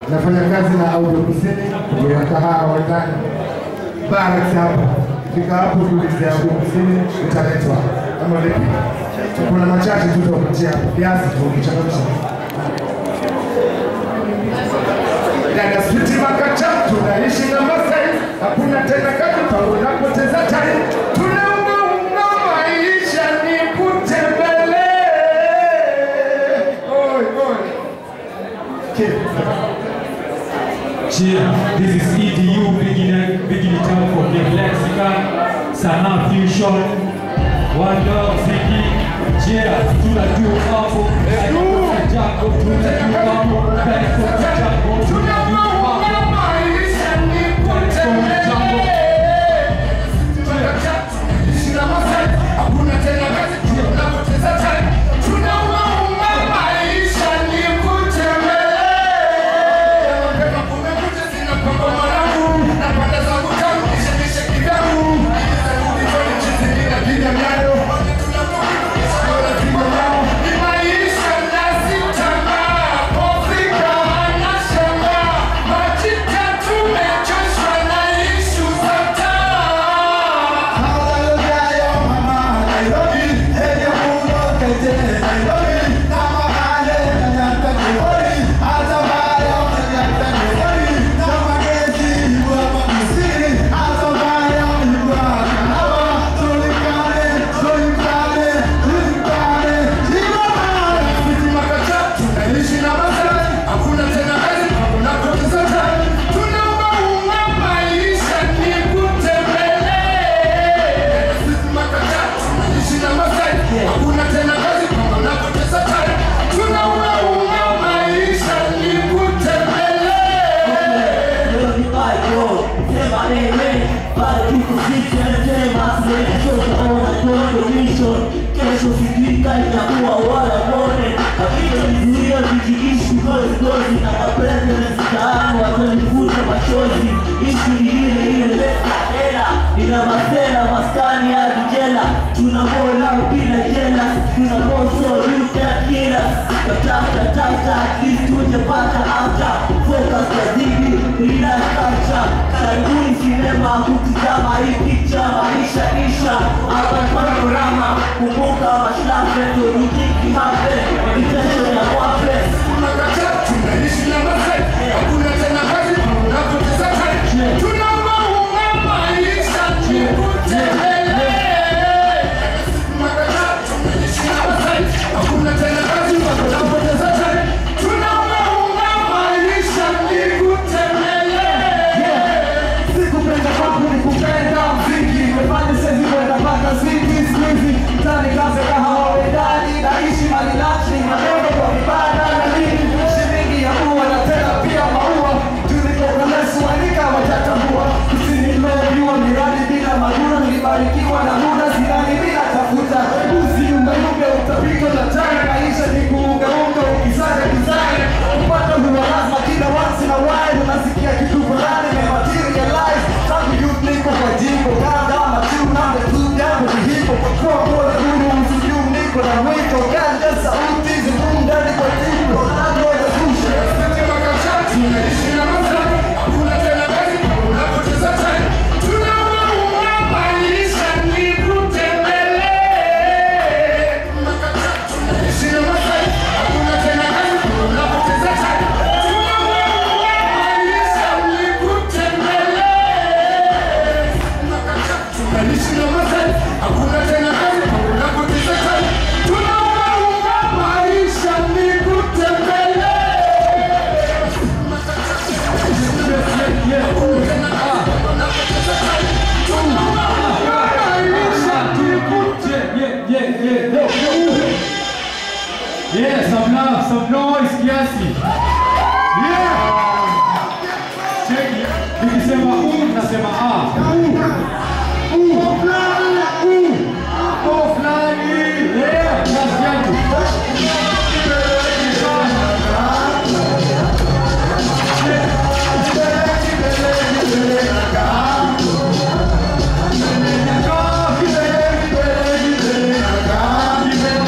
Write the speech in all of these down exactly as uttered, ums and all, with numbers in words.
Nafanya kazi na Audio Kusini ya Kahawa Wendani. Barracks hapo. Fika hapo tulize Audio Kusini utaletwa. Kama vipi? Kuna machache tutakupatia kiasi tukichanganya. Dada Sweet Makacha tunaishi na Masai. Hakuna tena kazi pa unapoteza time. Tunaunga maisha ni kutembele. Oi oi. Okay. Yeah, this is E D U, beginning, beginning time for Big Lexicon, Sana Fusion, One Dog, Ziggy, yeah, Tula Du Kapo, Tula Jaco, Tula Du Kapo, Thanks for the Jaco, Tula Du Kapo, Thanks for the Jaco.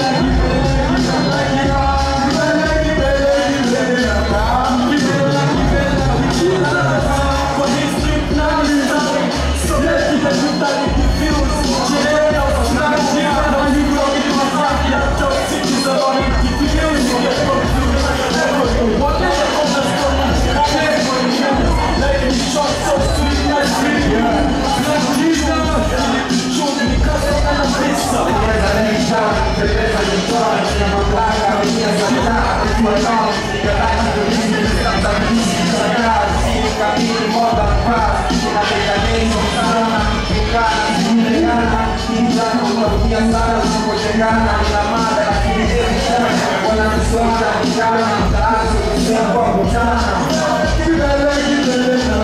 Keep it sana ina mada lakini hebu sana wana mswada mchana mtaazo kwa mchana kibele kibele na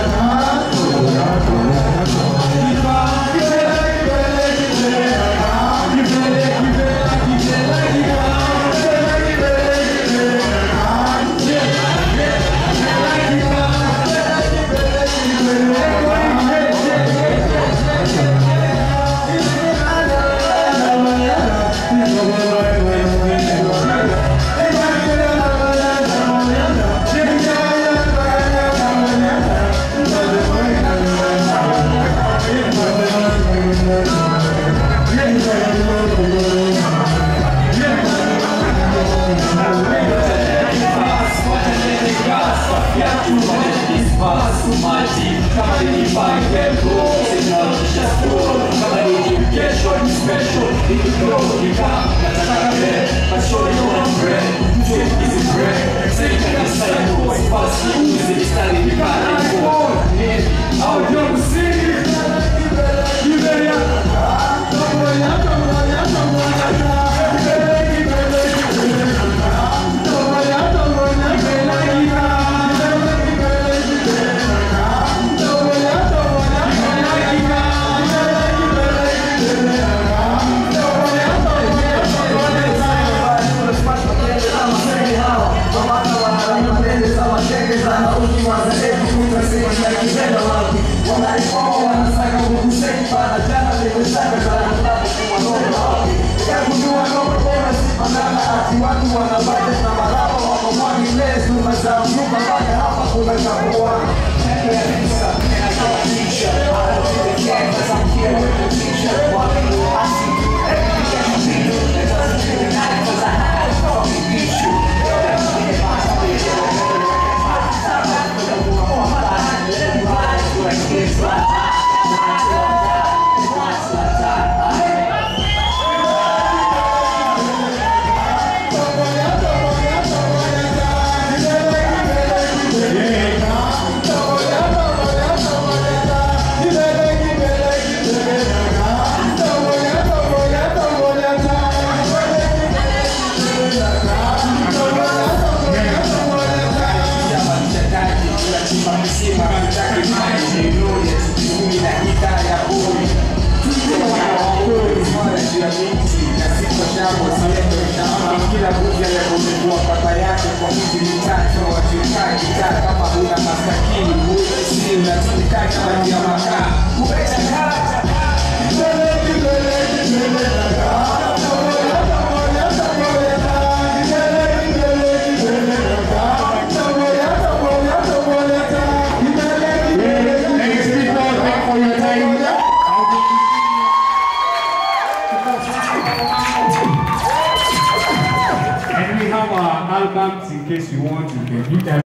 kila buja ya kumekuwa papa yake kwa hizi mitatu wa